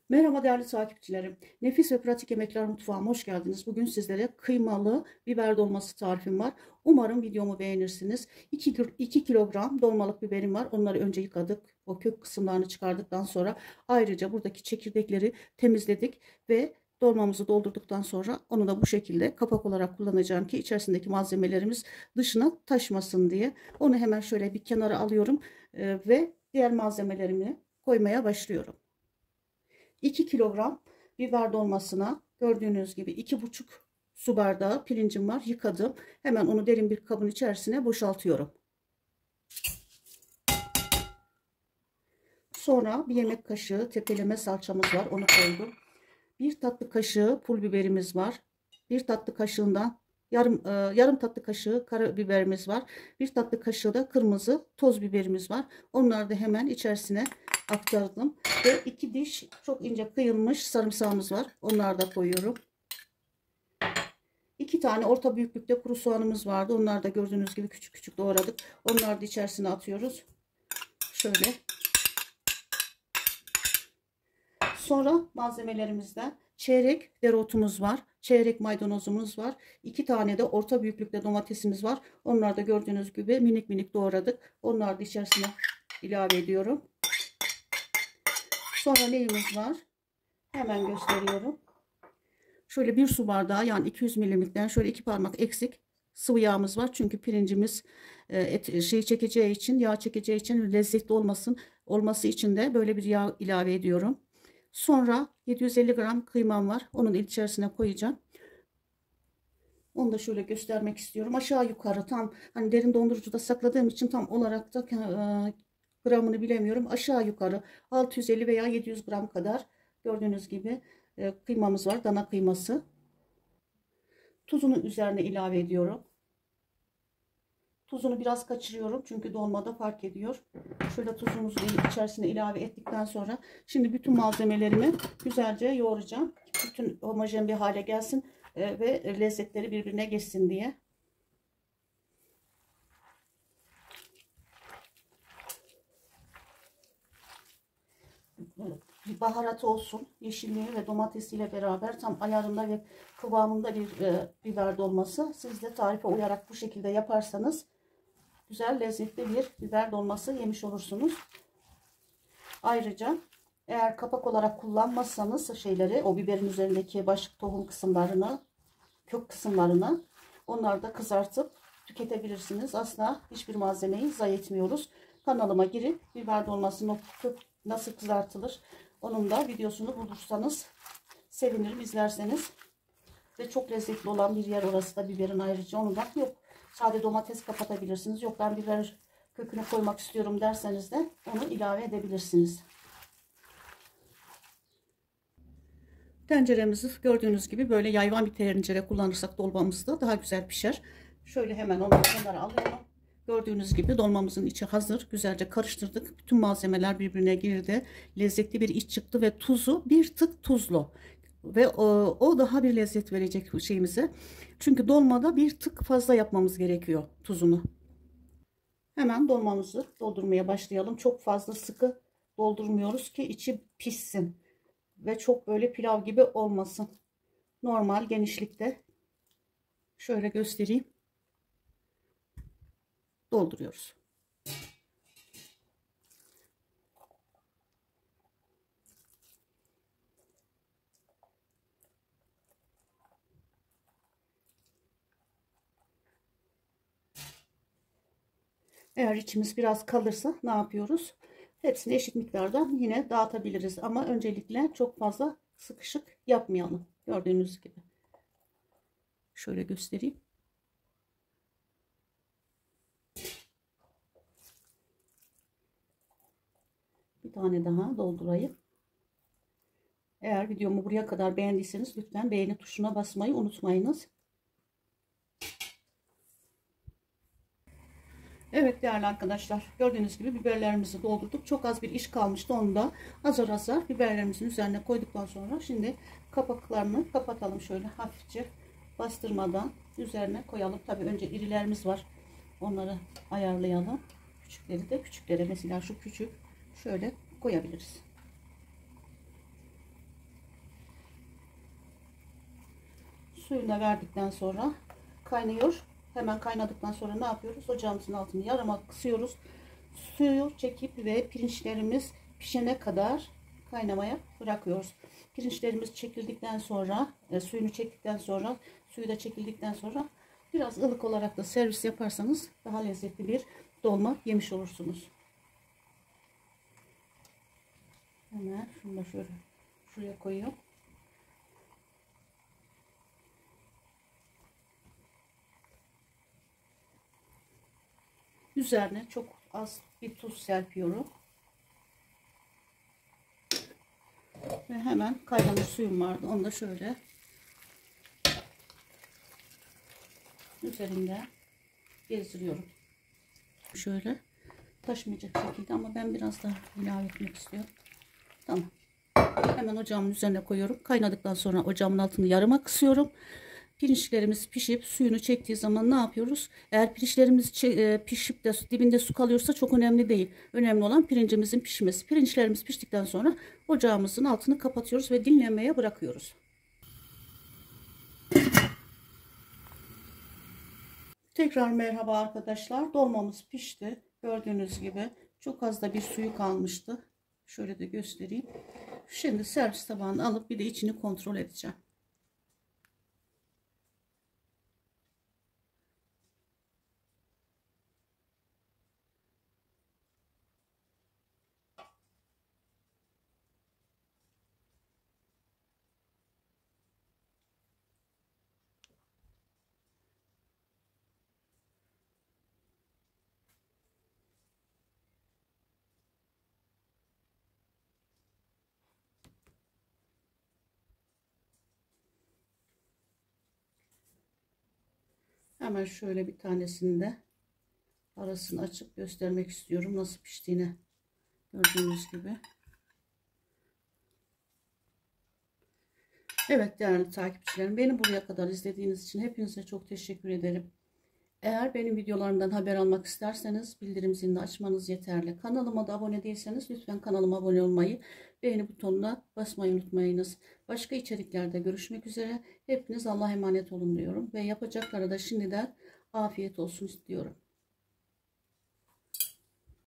Merhaba değerli takipçilerim. Nefis ve pratik yemekler mutfağıma hoş geldiniz. Bugün sizlere kıymalı biber dolması tarifim var. Umarım videomu beğenirsiniz. 2 kilogram dolmalık biberim var. Onları önce yıkadık. O kök kısımlarını çıkardıktan sonra ayrıca buradaki çekirdekleri temizledik ve dolmamızı doldurduktan sonra onu da bu şekilde kapak olarak kullanacağım ki içerisindeki malzemelerimiz dışına taşmasın diye. Onu hemen şöyle bir kenara alıyorum ve diğer malzemelerimi koymaya başlıyorum. 2 kilogram biber dolmasına gördüğünüz gibi 2,5 su bardağı pirincim var. Yıkadım. Hemen onu derin bir kabın içerisine boşaltıyorum. Sonra bir yemek kaşığı tepeleme salçamız var. Onu koydum. Bir tatlı kaşığı pul biberimiz var. Bir tatlı kaşığından yarım tatlı kaşığı karabiberimiz var. Bir tatlı kaşığı da kırmızı toz biberimiz var. Onları da hemen içerisine aktardım. Ve 2 diş çok ince kıyılmış sarımsağımız var. Onları da koyuyorum. 2 tane orta büyüklükte kuru soğanımız vardı. Onları da gördüğünüz gibi küçük küçük doğradık. Onları da içerisine atıyoruz. Şöyle. Sonra malzemelerimizden çeyrek dereotumuz var. Çeyrek maydanozumuz var. 2 tane de orta büyüklükte domatesimiz var. Onları da gördüğünüz gibi minik minik doğradık. Onları da içerisine ilave ediyorum. Sonra neyimiz var? Hemen gösteriyorum. Şöyle 1 su bardağı yani 200 milimlikten şöyle 2 parmak eksik sıvı yağımız var. Çünkü pirincimiz çekeceği için, yağ çekeceği için lezzetli olması için de böyle bir yağ ilave ediyorum. Sonra 750 gram kıymam var. Onun içerisine koyacağım. Onu da şöyle göstermek istiyorum. Aşağı yukarı tam hani derin dondurucuda sakladığım için tam olarak da gramını bilemiyorum. Aşağı yukarı 650 veya 700 gram kadar gördüğünüz gibi kıymamız var. Dana kıyması. Tuzunu üzerine ilave ediyorum. Tuzunu biraz kaçırıyorum çünkü dolmada fark ediyor. Şöyle tuzumuzu içerisine ilave ettikten sonra şimdi bütün malzemelerimi güzelce yoğuracağım. Bütün homojen bir hale gelsin ve lezzetleri birbirine geçsin diye. Bir baharat olsun, yeşilliği ve domatesiyle beraber tam ayarında ve kıvamında bir biber dolması. Siz de tarife uyarak bu şekilde yaparsanız güzel lezzetli bir biber dolması yemiş olursunuz. Ayrıca eğer kapak olarak kullanmazsanız o biberin üzerindeki baş tohum kısımlarını, kök kısımlarını onları da kızartıp tüketebilirsiniz. Asla hiçbir malzemeyi zayi etmiyoruz. Kanalıma girip biber dolmasının kök nasıl kızartılır onun da videosunu bulursanız sevinirim, izlerseniz. Ve çok lezzetli olan bir yer orası da biberin ayrıca. Onu da yok sade domates kapatabilirsiniz. Yok ben biber kökünü koymak istiyorum derseniz de onu ilave edebilirsiniz. Tenceremizi gördüğünüz gibi böyle yayvan bir tencere kullanırsak dolmamızda daha güzel pişer. Şöyle hemen onu kenara alıyorum. Gördüğünüz gibi dolmamızın içi hazır. Güzelce karıştırdık. Bütün malzemeler birbirine girdi. Lezzetli bir iç çıktı ve tuzu bir tık tuzlu. Ve o daha bir lezzet verecek şeyimize. Çünkü dolmada bir tık fazla yapmamız gerekiyor tuzunu. Hemen dolmamızı doldurmaya başlayalım. Çok fazla sıkı doldurmuyoruz ki içi pişsin. Ve çok böyle pilav gibi olmasın. Normal genişlikte şöyle göstereyim. Dolduruyoruz. Eğer içimiz biraz kalırsa ne yapıyoruz? Hepsini eşit miktarda yine dağıtabiliriz. Ama öncelikle çok fazla sıkışık yapmayalım. Gördüğünüz gibi. Şöyle göstereyim. Bir tane daha doldurayım. Eğer videomu buraya kadar beğendiyseniz lütfen beğeni tuşuna basmayı unutmayınız. Evet değerli arkadaşlar, gördüğünüz gibi biberlerimizi doldurduk. Çok az bir iş kalmıştı, onu da azar azar biberlerimizin üzerine koyduktan sonra şimdi kapaklarını kapatalım, şöyle hafifçe bastırmadan üzerine koyalım. Tabii önce irilerimiz var, onları ayarlayalım. Küçükleri de küçüklere, mesela şu küçük şöyle koyabiliriz. Suyunu da verdikten sonra kaynıyor. Hemen kaynadıktan sonra ne yapıyoruz? Ocağımızın altını yarıma kısıyoruz. Suyu çekip ve pirinçlerimiz pişene kadar kaynamaya bırakıyoruz. Pirinçlerimiz çekildikten sonra, suyunu çektikten sonra, suyu da çekildikten sonra biraz ılık olarak da servis yaparsanız daha lezzetli bir dolma yemiş olursunuz. Hemen şunu da şöyle şuraya koyuyorum. Üzerine çok az bir tuz serpiyorum. Ve hemen kaynamış suyum vardı. Onu da şöyle üzerinde gezdiriyorum. Şöyle taşmayacak şekilde, ama ben biraz daha ilave etmek istiyorum. Tamam. Hemen ocağımın üzerine koyuyorum. Kaynadıktan sonra ocağımın altını yarıma kısıyorum. Pirinçlerimiz pişip suyunu çektiği zaman ne yapıyoruz? Eğer pirinçlerimiz pişip de dibinde su kalıyorsa çok önemli değil. Önemli olan pirincimizin pişmesi. Pirinçlerimiz piştikten sonra ocağımızın altını kapatıyoruz ve dinlenmeye bırakıyoruz. Tekrar merhaba arkadaşlar. Dolmamız pişti. Gördüğünüz gibi çok az da bir suyu kalmıştı. Şöyle de göstereyim. Şimdi servis tabağını alıp bir de içini kontrol edeceğim. Hemen şöyle bir tanesini de arasını açıp göstermek istiyorum nasıl piştiğini. Gördüğünüz gibi. Evet değerli takipçilerim, beni buraya kadar izlediğiniz için hepinize çok teşekkür ederim. Eğer benim videolarımdan haber almak isterseniz bildirim zilini açmanız yeterli. Kanalıma da abone değilseniz lütfen kanalıma abone olmayı, beğeni butonuna basmayı unutmayınız. Başka içeriklerde görüşmek üzere. Hepiniz Allah'a emanet olun diyorum ve yapacaklara da şimdiden afiyet olsun istiyorum.